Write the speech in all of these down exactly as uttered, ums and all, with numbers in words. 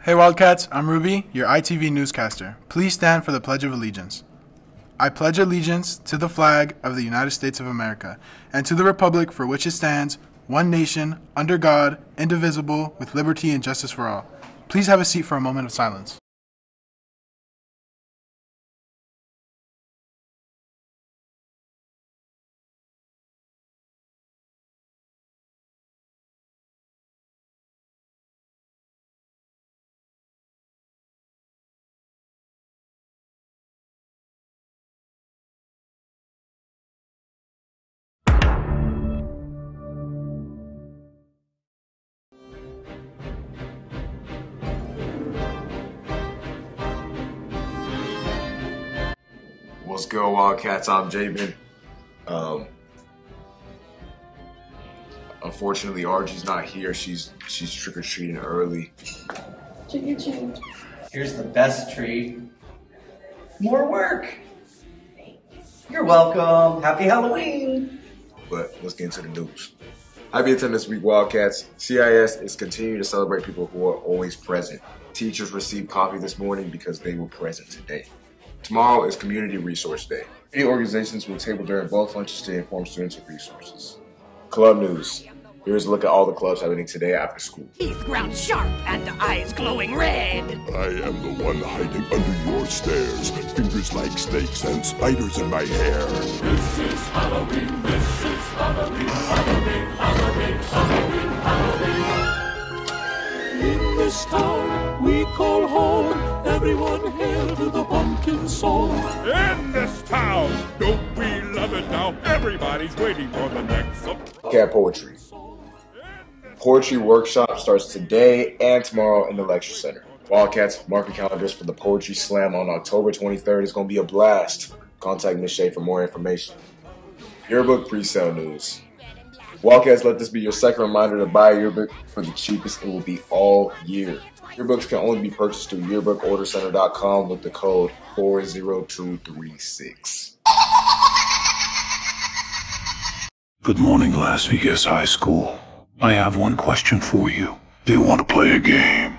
Hey Wildcats, I'm Ruby, your I T V newscaster. Please stand for the Pledge of Allegiance. I pledge allegiance to the flag of the United States of America and to the republic for which it stands, one nation, under God, indivisible, with liberty and justice for all. Please have a seat for a moment of silence. What's good, Wildcats? I'm Jabin. Um, unfortunately, Argie's not here. She's she's trick or treating early. Trick or treat. Here's the best treat. More work. You're welcome. Happy Halloween. But let's get into the news. Happy Attendance Week, Wildcats. C I S is continuing to celebrate people who are always present. Teachers received coffee this morning because they were present today. Tomorrow is Community Resource Day. Eight organizations will table during both lunches to inform students of resources. Club news. Here's a look at all the clubs happening today after school. Teeth ground sharp and eyes glowing red. I am the one hiding under your stairs, fingers like snakes and spiders in my hair. This is Halloween, this is Halloween, Halloween, Halloween, Halloween, Halloween. In this town we call home, everyone hail to the pumpkin song. In this town, don't we love it now? Everybody's waiting for the next surprise. Cat Poetry. Poetry workshop starts today and tomorrow in the lecture center. Wildcats, mark your calendars for the Poetry Slam on October twenty-third. It's going to be a blast. Contact Miz Shea for more information. Yearbook pre-sale news. Wildcats, let this be your second reminder to buy a yearbook for the cheapest it will be all year. Yearbooks can only be purchased through yearbook order center dot com with the code four zero two three six. Good morning, Las Vegas High School. I have one question for you. Do you want to play a game?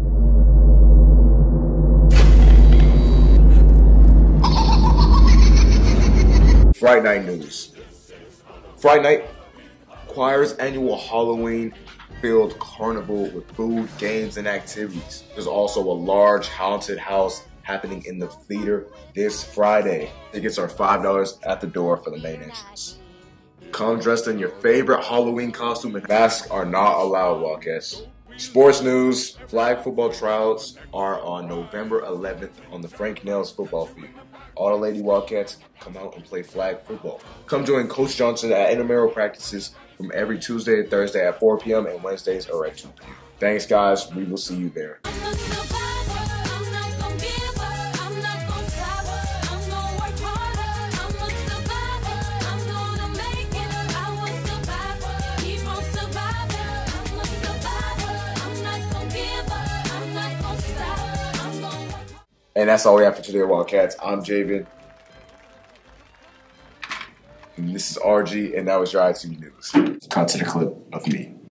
Fright Night news. Fright Night, Choir's annual Halloween-filled carnival with food, games, and activities. There's also a large haunted house happening in the theater this Friday. Tickets are five dollars at the door for the main entrance. Come dressed in your favorite Halloween costume, and masks are not allowed, Wildcats. Sports news, flag football tryouts are on November eleventh on the Frank Nels football field. All the Lady Wildcats, come out and play flag football. Come join Coach Johnson at intramural practices from every Tuesday and Thursday at four p m and Wednesdays are at two p m Thanks, guys. We will see you there. And that's all we have for today, Wildcats. I'm Jabin. And this is R G, and that was your I T V News. Cut to the clip of me.